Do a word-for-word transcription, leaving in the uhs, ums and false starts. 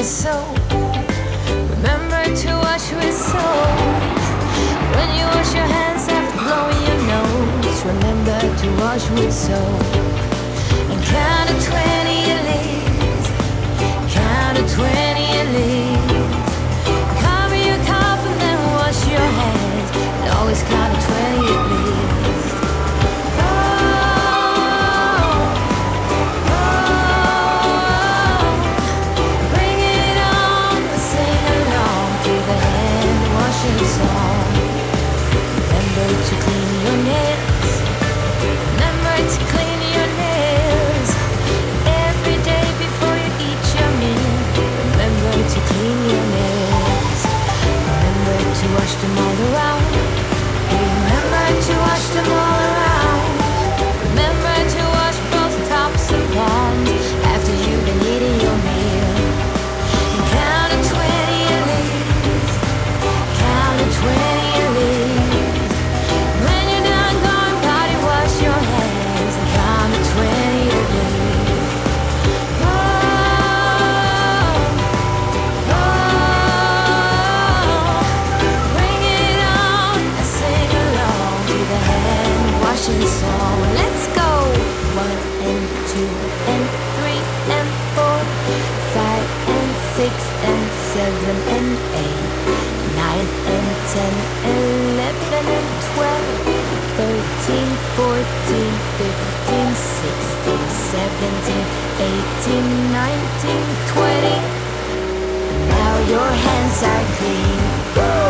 with soap. Remember to wash with soap. When you wash your hands after blowing your nose, remember to wash with soap. And count to twenty at least. Count to twenty at least. Cover your cough and then wash your hands. And always count to twenty at least. Song. Remember to clean your nails. Remember to clean your nails every day before you eat your meal. Remember to clean your nails. Remember to wash them all around. Remember to wash them all around. Remember to wash both tops and palms after you've been eating your meal. And count to twenty at least. Count to twenty at least. When you're done going potty, wash your hands and count to twenty at least. Oh, oh, bring it on and sing along to the hand washing song. Let's go. One and two and three and four, five and six and seven and eight, nine and ten, eleven and twelve, thirteen, fourteen, fifteen, sixteen, seventeen, eighteen, nineteen, twenty. Now your hands are clean. Woo!